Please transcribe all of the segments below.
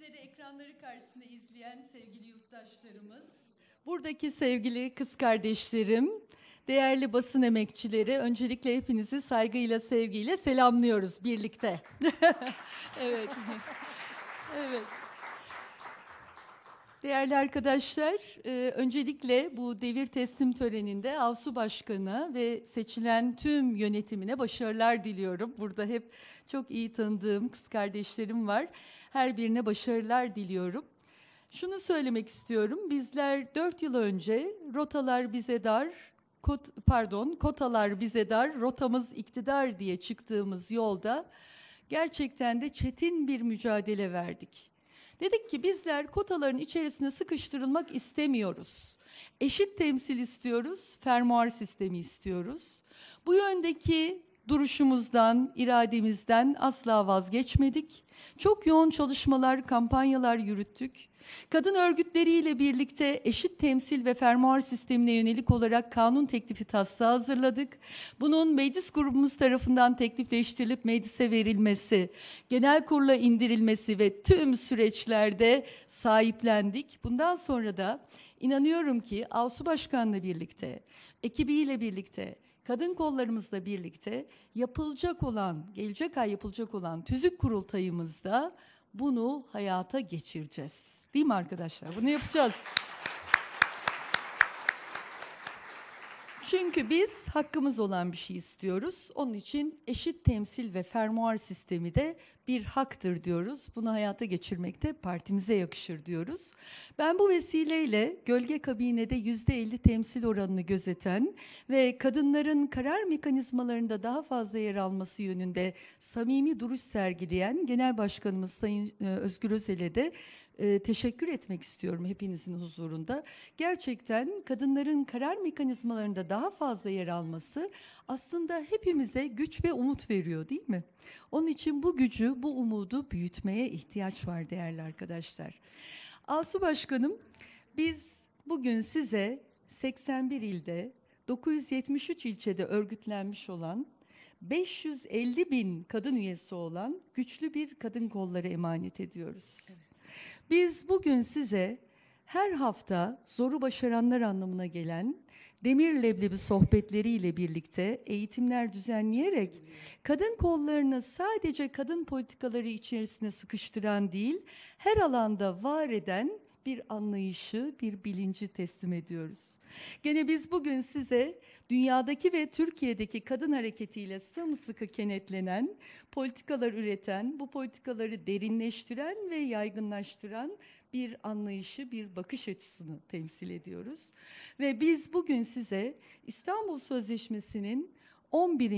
bizleri ekranları karşısında izleyen sevgili yurttaşlarımız, buradaki sevgili kız kardeşlerim, değerli basın emekçileri, öncelikle hepinizi saygıyla, sevgiyle selamlıyoruz birlikte. Evet. Evet. Değerli arkadaşlar, öncelikle bu devir teslim töreninde AVSU Başkanı ve seçilen tüm yönetimine başarılar diliyorum. Burada hep çok iyi tanıdığım kız kardeşlerim var. Her birine başarılar diliyorum. Şunu söylemek istiyorum, bizler 4 yıl önce rotalar bize dar, kotalar bize dar, rotamız iktidar diye çıktığımız yolda gerçekten de çetin bir mücadele verdik. Dedik ki bizler kotaların içerisine sıkıştırılmak istemiyoruz. Eşit temsil istiyoruz, fermuar sistemi istiyoruz. Bu yöndeki duruşumuzdan, irademizden asla vazgeçmedik. Çok yoğun çalışmalar, kampanyalar yürüttük. Kadın örgütleriyle birlikte eşit temsil ve fermuar sistemine yönelik olarak kanun teklifi taslağı hazırladık. Bunun meclis grubumuz tarafından teklifleştirilip meclise verilmesi, genel kurula indirilmesi ve tüm süreçlerde sahiplendik. Bundan sonra da inanıyorum ki AVSU Başkan'la birlikte, ekibiyle birlikte, kadın kollarımızla birlikte gelecek ay yapılacak olan tüzük kurultayımızda bunu hayata geçireceğiz. Değil mi arkadaşlar? Bunu yapacağız. Çünkü biz hakkımız olan bir şey istiyoruz. Onun için eşit temsil ve fermuar sistemi de bir haktır diyoruz. Bunu hayata geçirmek de partimize yakışır diyoruz. Ben bu vesileyle gölge kabinede %50 temsil oranını gözeten ve kadınların karar mekanizmalarında daha fazla yer alması yönünde samimi duruş sergileyen Genel Başkanımız Sayın Özgür Özel'e de teşekkür etmek istiyorum hepinizin huzurunda. Gerçekten kadınların karar mekanizmalarında daha fazla yer alması aslında hepimize güç ve umut veriyor, değil mi? Onun için bu gücü, bu umudu büyütmeye ihtiyaç var değerli arkadaşlar. AVSU Başkanım, biz bugün size 81 ilde, 973 ilçede örgütlenmiş olan 550 bin kadın üyesi olan güçlü bir kadın kolları emanet ediyoruz. Evet. Biz bugün size her hafta zoru başaranlar anlamına gelen demir leblebi sohbetleriyle birlikte eğitimler düzenleyerek kadın kollarını sadece kadın politikaları içerisine sıkıştıran değil, her alanda var eden bir anlayışı, bir bilinci teslim ediyoruz. Gene biz bugün size dünyadaki ve Türkiye'deki kadın hareketiyle sımsıkı kenetlenen, politikalar üreten, bu politikaları derinleştiren ve yaygınlaştıran bir anlayışı, bir bakış açısını temsil ediyoruz. Ve biz bugün size İstanbul Sözleşmesi'nin 11.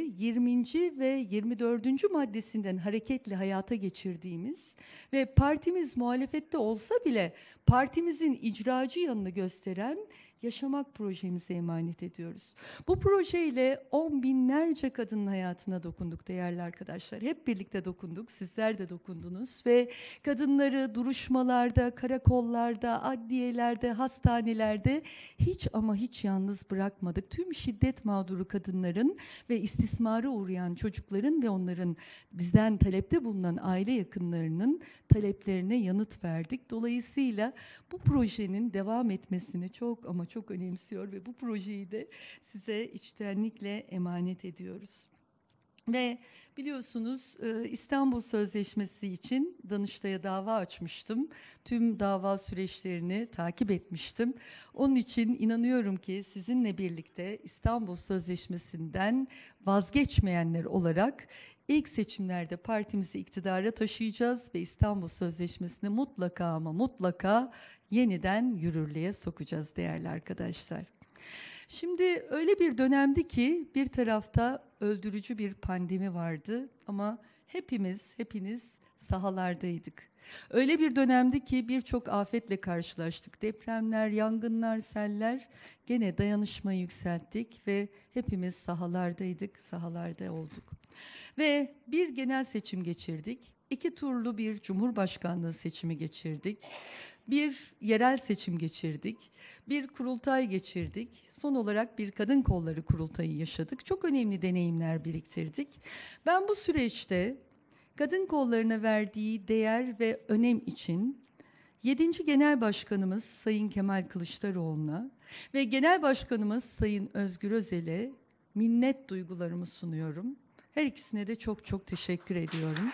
20. ve 24. maddesinden hareketle hayata geçirdiğimiz ve partimiz muhalefette olsa bile partimizin icracı yanını gösteren Yaşamak projemize emanet ediyoruz. Bu projeyle 10 binlerce kadının hayatına dokunduk değerli arkadaşlar. Hep birlikte dokunduk, sizler de dokundunuz ve kadınları duruşmalarda, karakollarda, adliyelerde, hastanelerde hiç ama hiç yalnız bırakmadık. Tüm şiddet mağduru kadınların ve istismara uğrayan çocukların ve onların bizden talepte bulunan aile yakınlarının taleplerine yanıt verdik. Dolayısıyla bu projenin devam etmesini çok ama çok önemsiyor ve bu projeyi de size içtenlikle emanet ediyoruz. Ve biliyorsunuz İstanbul Sözleşmesi için Danıştay'a dava açmıştım. Tüm dava süreçlerini takip etmiştim. Onun için inanıyorum ki sizinle birlikte İstanbul Sözleşmesi'nden vazgeçmeyenler olarak İlk seçimlerde partimizi iktidara taşıyacağız ve İstanbul Sözleşmesi'ni mutlaka ama mutlaka yeniden yürürlüğe sokacağız değerli arkadaşlar. Şimdi öyle bir dönemdi ki bir tarafta öldürücü bir pandemi vardı ama hepiniz sahalardaydık. Öyle bir dönemdi ki birçok afetle karşılaştık. Depremler, yangınlar, seller, gene dayanışmayı yükselttik ve hepimiz sahalardaydık, sahalarda olduk. Ve bir genel seçim geçirdik, 2 turlu bir cumhurbaşkanlığı seçimi geçirdik, bir yerel seçim geçirdik, bir kurultay geçirdik, son olarak bir kadın kolları kurultayı yaşadık. Çok önemli deneyimler biriktirdik. Ben bu süreçte kadın kollarına verdiği değer ve önem için 7. Genel Başkanımız Sayın Kemal Kılıçdaroğlu'na ve Genel Başkanımız Sayın Özgür Özel'e minnet duygularımı sunuyorum. Her ikisine de çok çok teşekkür ediyorum.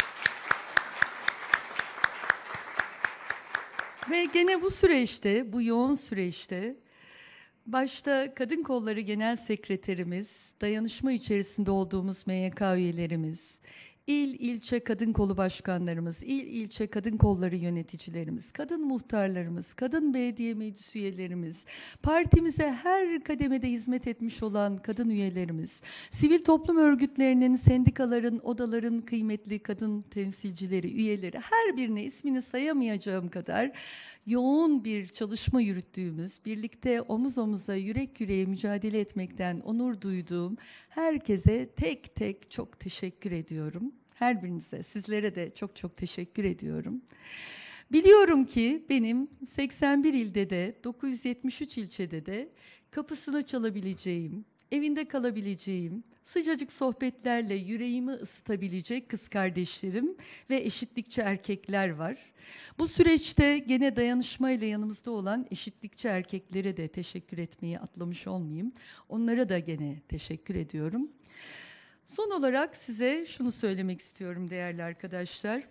Ve gene bu süreçte, bu yoğun süreçte başta Kadın Kolları Genel Sekreterimiz, dayanışma içerisinde olduğumuz MYK üyelerimiz, ilçe kadın kolu başkanlarımız, ilçe kadın kolları yöneticilerimiz, kadın muhtarlarımız, kadın belediye meclis üyelerimiz, partimize her kademede hizmet etmiş olan kadın üyelerimiz, sivil toplum örgütlerinin, sendikaların, odaların kıymetli kadın temsilcileri, üyeleri, her birine ismini sayamayacağım kadar yoğun bir çalışma yürüttüğümüz, birlikte omuz omuza, yürek yüreğe mücadele etmekten onur duyduğum herkese tek tek çok teşekkür ediyorum. Her birinize, sizlere de çok çok teşekkür ediyorum. Biliyorum ki benim 81 ilde de, 973 ilçede de kapısını çalabileceğim, evinde kalabileceğim, sıcacık sohbetlerle yüreğimi ısıtabilecek kız kardeşlerim ve eşitlikçi erkekler var. Bu süreçte gene dayanışmayla yanımızda olan eşitlikçi erkeklere de teşekkür etmeyi atlamış olmayayım. Onlara da gene teşekkür ediyorum. Son olarak size şunu söylemek istiyorum değerli arkadaşlar.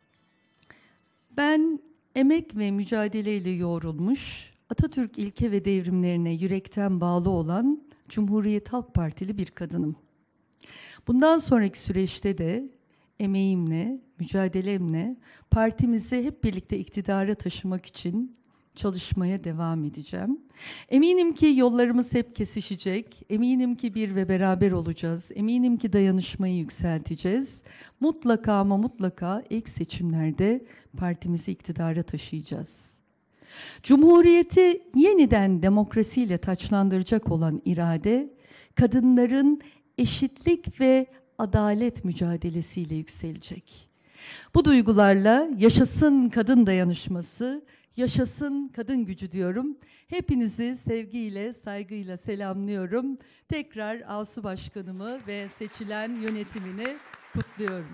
Ben emek ve mücadeleyle yoğrulmuş, Atatürk ilke ve devrimlerine yürekten bağlı olan Cumhuriyet Halk Partili bir kadınım. Bundan sonraki süreçte de emeğimle, mücadelemle partimizi hep birlikte iktidara taşımak için çalışmaya devam edeceğim. Eminim ki yollarımız hep kesişecek, eminim ki bir ve beraber olacağız, eminim ki dayanışmayı yükselteceğiz. Mutlaka ama mutlaka ilk seçimlerde partimizi iktidara taşıyacağız. Cumhuriyeti yeniden demokrasiyle taçlandıracak olan irade, kadınların eşitlik ve adalet mücadelesiyle yükselecek. Bu duygularla yaşasın kadın dayanışması, yaşasın kadın gücü diyorum. Hepinizi sevgiyle, saygıyla selamlıyorum. Tekrar ASU Başkanımı ve seçilen yönetimini kutluyorum.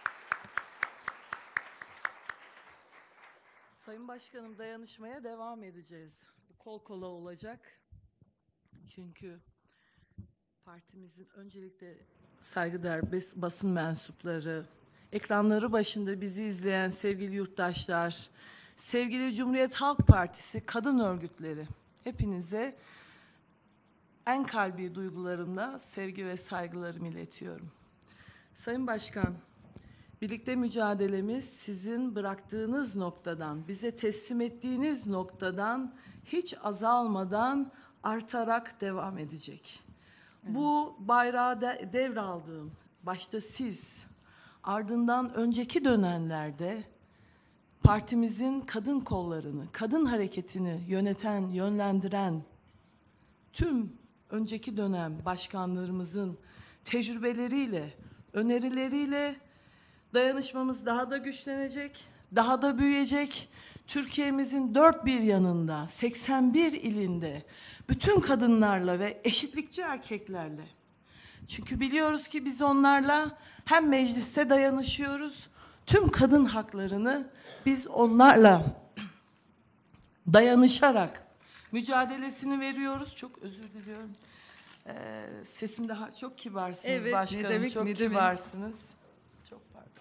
Sayın Başkanım, dayanışmaya devam edeceğiz. Kol kola olacak. Çünkü partimizin öncelikle saygıdeğer basın mensupları, ekranları başında bizi izleyen sevgili yurttaşlar, sevgili Cumhuriyet Halk Partisi kadın örgütleri, hepinize en kalbi duygularımla sevgi ve saygılarımı iletiyorum. Sayın Başkan, birlikte mücadelemiz sizin bıraktığınız noktadan, bize teslim ettiğiniz noktadan hiç azalmadan artarak devam edecek. Bu bayrağı devraldığım, başta siz, ardından önceki dönemlerde partimizin kadın kollarını, kadın hareketini yöneten, yönlendiren tüm önceki dönem başkanlarımızın tecrübeleriyle, önerileriyle dayanışmamız daha da güçlenecek, daha da büyüyecek. Türkiye'mizin dört bir yanında, 81 ilinde bütün kadınlarla ve eşitlikçi erkeklerle. Çünkü biliyoruz ki biz onlarla hem mecliste dayanışıyoruz, tüm kadın haklarını biz onlarla dayanışarak mücadelesini veriyoruz. Çok özür diliyorum. Sesim daha çok kibarsınız, evet, başkanım. Ne demek, çok ne kibarsınız. Demek. Çok pardon.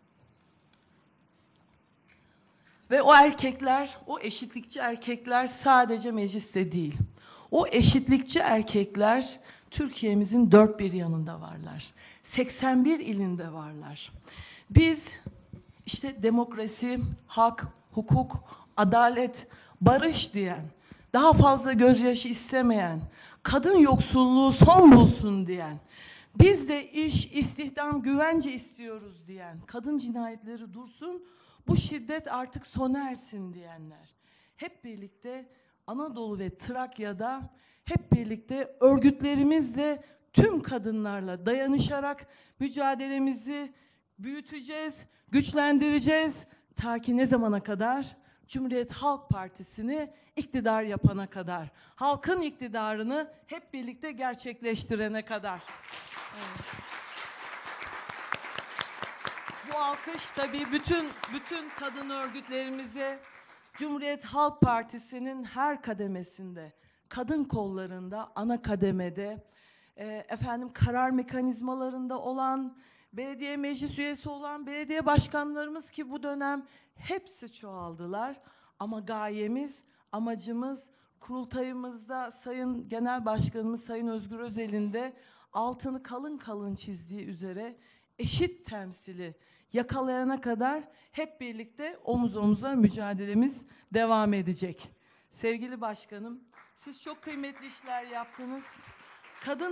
Ve o erkekler, o eşitlikçi erkekler sadece mecliste değil. O eşitlikçi erkekler Türkiye'mizin dört bir yanında varlar. 81 ilinde varlar. Biz işte demokrasi, hak, hukuk, adalet, barış diyen, daha fazla gözyaşı istemeyen, kadın yoksulluğu son bulsun diyen, biz de iş, istihdam, güvence istiyoruz diyen, kadın cinayetleri dursun, bu şiddet artık sona ersin diyenler. Hep birlikte Anadolu ve Trakya'da hep birlikte örgütlerimizle tüm kadınlarla dayanışarak mücadelemizi büyüteceğiz, güçlendireceğiz. Ta ki ne zamana kadar? Cumhuriyet Halk Partisi'ni iktidar yapana kadar. Halkın iktidarını hep birlikte gerçekleştirene kadar. Evet. Bu alkış tabii bütün kadın örgütlerimize, Cumhuriyet Halk Partisi'nin her kademesinde, kadın kollarında, ana kademede, karar mekanizmalarında olan, belediye meclis üyesi olan belediye başkanlarımız ki bu dönem hepsi çoğaldılar. Ama gayemiz, amacımız kurultayımızda Sayın Genel Başkanımız Sayın Özgür Özel'in de altını kalın kalın çizdiği üzere eşit temsili yakalayana kadar hep birlikte omuz omuza mücadelemiz devam edecek. Sevgili başkanım, siz çok kıymetli işler yaptınız. Kadın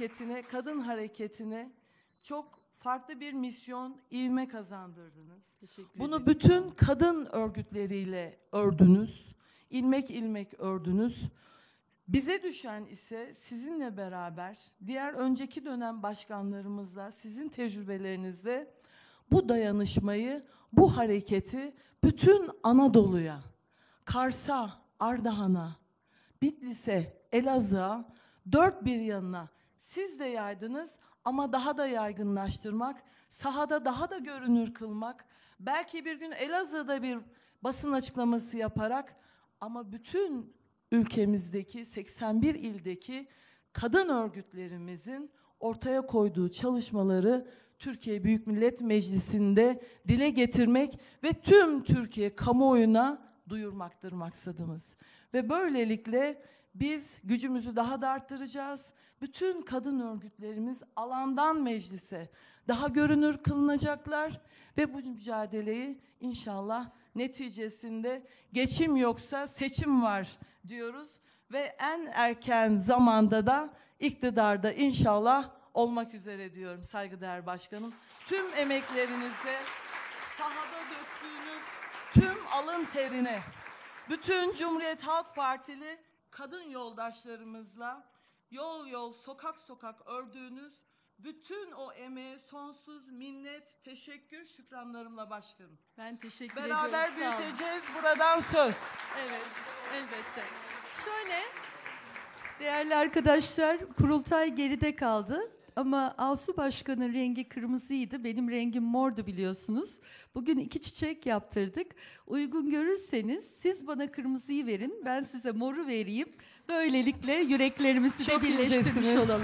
hareketine çok farklı bir misyon, ivme kazandırdınız. Bunu bütün kadın örgütleriyle ördünüz. İlmek ilmek ördünüz. Bize düşen ise sizinle beraber diğer önceki dönem başkanlarımızla, sizin tecrübelerinizle bu dayanışmayı, bu hareketi bütün Anadolu'ya, Kars'a, Ardahan'a, Bitlis'e, Elazığ'a, dört bir yanına siz de yaydınız ama daha da yaygınlaştırmak, sahada daha da görünür kılmak, belki bir gün Elazığ'da bir basın açıklaması yaparak ama bütün ülkemizdeki 81 ildeki kadın örgütlerimizin ortaya koyduğu çalışmaları Türkiye Büyük Millet Meclisi'nde dile getirmek ve tüm Türkiye kamuoyuna duyurmaktır maksadımız. Ve böylelikle biz gücümüzü daha da arttıracağız. Bütün kadın örgütlerimiz alandan meclise daha görünür kılınacaklar ve bu mücadeleyi inşallah neticesinde geçim yoksa seçim var diyoruz ve en erken zamanda da iktidarda inşallah olmak üzere diyorum saygıdeğer başkanım. Tüm emeklerinize, sahada döktüğünüz tüm alın terine, bütün Cumhuriyet Halk Partili kadın yoldaşlarımızla yol yol, sokak sokak ördüğünüz bütün o emeğe sonsuz minnet, teşekkür, şükranlarımla başkanım. Ben teşekkür ediyorum. Beraber büyüteceğiz buradan söz. Evet, elbette. Şöyle, değerli arkadaşlar, kurultay geride kaldı. Ama Asu Başkan'ın rengi kırmızıydı, benim rengim mordu biliyorsunuz. Bugün 2 çiçek yaptırdık. Uygun görürseniz siz bana kırmızıyı verin, ben size moru vereyim. Böylelikle yüreklerimizi de birleştirmiş olalım.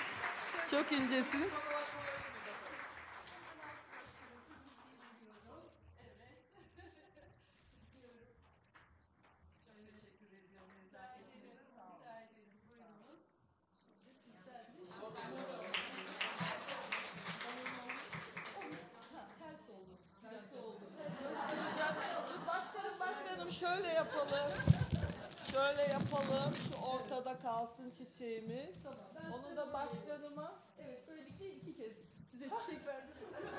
Çok incesiniz. Başkanım şöyle yapalım. Şöyle yapalım. Şu ortada kalsın çiçeğimiz. Tamam, onu da başkanıma. Evet, böylelikle 2 kez size çiçek verdim.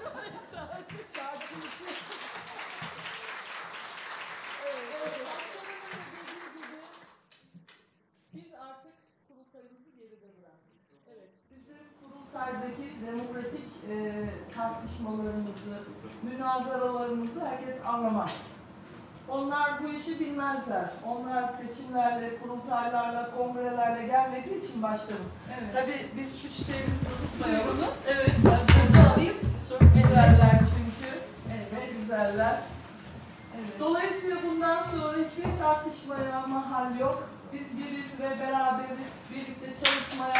Biz artık kurultayımızı geride bıraktık. Evet, bizim kurultaydaki demokratik tartışmalarımızı, münazaralarımızı herkes anlamaz. Onlar bu işi bilmezler. Onlar seçimlerle, kurultaylarla, kongrelerle gelmediği için başkanım. Evet. Tabii biz şu çiçeğimizi tutmayalım. Buyurunuz. Evet, Ben de alayım. çok güzeller çünkü. Evet. Çok güzeller. Evet. Dolayısıyla bundan sonra hiçbir tartışmaya mahal yok. Biz biriz ve beraberiz. Birlikte çalışmaya.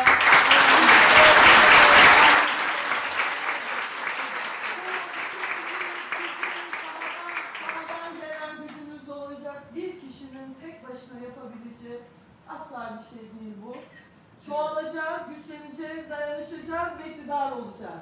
Sağdan gelen gücünüz de olacak. Bir kişinin tek başına yapabileceği asla bir şey değil bu. Çoğalacağız, güçleneceğiz, dayanışacağız ve iktidar olacağız.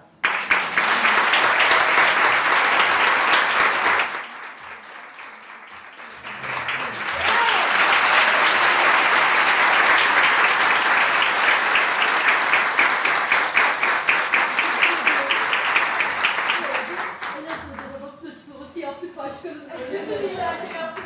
Elazığ'da da basın açıklaması yaptık başkanım. Bütün illerde yaptık